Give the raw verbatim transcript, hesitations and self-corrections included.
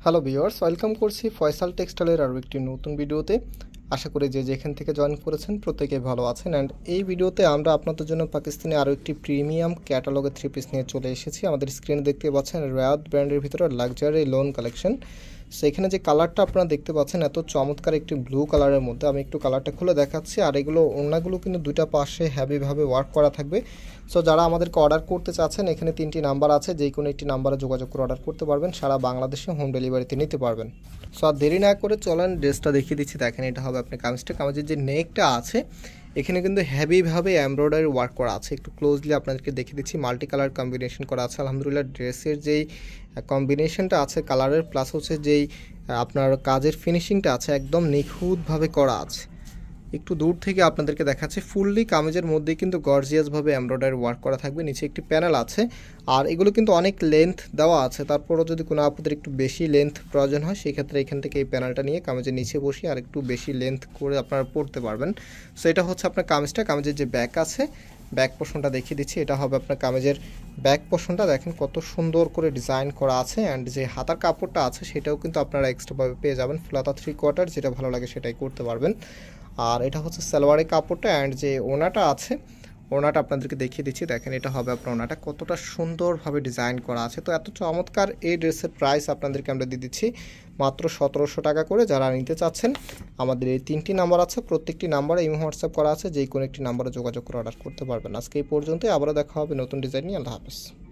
Hello viewers, welcome করছি ফয়সাল টেক্সটাইলের আরও একটি নতুন ভিডিওতে। আশা করি যে যেখান থেকে জয়েন করেছেন প্রত্যেকেই ভালো আছেন। অ্যান্ড এই ভিডিওতে আমরা আপনাদের জন্য পাকিস্তানি আরও একটি প্রিমিয়াম ক্যাটালগের থ্রি পিস নিয়ে চলে এসেছি। আমাদের স্ক্রিনে দেখতে পাচ্ছেন রিয়াদ ব্র্যান্ডের ভিতরে লাক্সারি লোন কালেকশন। সো এখানে যে কালারটা আপনারা দেখতে পাচ্ছেন এত চমৎকার একটি ব্লু কালারের মধ্যে, আমি একটু কালারটা খুলে দেখাচ্ছি। আর এগুলো ওড়নাগুলো কিন্তু দুইটা পাশে হ্যাভিভাবে ওয়ার্ক করা থাকবে। সো যারা আমাদেরকে অর্ডার করতে চাচ্ছেন এখানে তিনটি নাম্বার আছে, যে কোনো একটি নাম্বারে যোগাযোগ করে অর্ডার করতে পারবেন, সারা বাংলাদেশে হোম ডেলিভারিতে নিতে পারবেন। সো আর দেরি না করে চলেন ড্রেসটা দেখিয়ে দিচ্ছি। দেখেন এটা হবে আপনার কামিজটা। কামিজের যে নেকটা আছে এখানে কিন্তু হেভিভাবে এমব্রয়ডারি ওয়ার্ক করা আছে। একটু ক্লোজলি আপনাদেরকে দেখিয়ে দিচ্ছি। মাল্টি কালার কম্বিনেশন করা আছে। আলহামদুলিল্লাহ ড্রেসের যেই কম্বিনেশনটা আছে কালারের, প্লাস হচ্ছে যেই আপনার কাজের ফিনিশিংটা আছে একদম নিখুঁতভাবে করা আছে। একটু দূর থেকে আপনাদেরকে দেখাচ্ছে। ফুললি কামিজের মধ্যে কিন্তু গর্জিয়াসভাবে এমব্রয়ডারি ওয়ার্ক করা থাকবে। নিচে একটি প্যানেল আছে, আর এগুলো কিন্তু অনেক লেন্থ দেওয়া আছে। তারপরও যদি কোনো আপনাদের একটু বেশি লেন্থ প্রয়োজন হয় সেক্ষেত্রে এখান থেকে এই প্যানেলটা নিয়ে কামিজের নিচে বসিয়ে আর একটু বেশি লেন্থ করে আপনারা পরতে পারবেন। সো এটা হচ্ছে আপনার কামিজটা। কামিজের যে ব্যাক আছে, ব্যাক পোর্শনটা দেখিয়ে দিচ্ছি। এটা হবে আপনার কামিজের ব্যাক পোর্শনটা। দেখেন কত সুন্দর করে ডিজাইন করা আছে। অ্যান্ড যে হাতার কাপড়টা আছে সেটাও কিন্তু আপনারা এক্সট্রাভাবে পেয়ে যাবেন। ফুলাতা থ্রি কোয়ার্টার, যেটা ভালো লাগে সেটাই করতে পারবেন। আর এটা হচ্ছে সালোয়ারের কাপড়টা। অ্যান্ড যে ওনাটা আছে ওনাটা আপনাদেরকে দেখিয়ে দিচ্ছি। দেখেন এটা হবে আপনার ওনাটা, কতটা সুন্দরভাবে ডিজাইন করা আছে। তো এত চমৎকার এই ড্রেসের প্রাইস আপনাদেরকে আমরা দিয়ে দিচ্ছি মাত্র সতেরোশো টাকা করে। যারা নিতে চাচ্ছেন আমাদের এই তিনটি নাম্বার আছে, প্রত্যেকটি নাম্বারে ইমো হোয়াটসঅ্যাপ করা আছে, যে কোনো একটি নাম্বারে যোগাযোগ করে অর্ডার করতে পারবেন। আজকে এই পর্যন্তই, আবারও দেখা হবে নতুন ডিজাইন নিয়ে। আল্লাহ হাফেজ।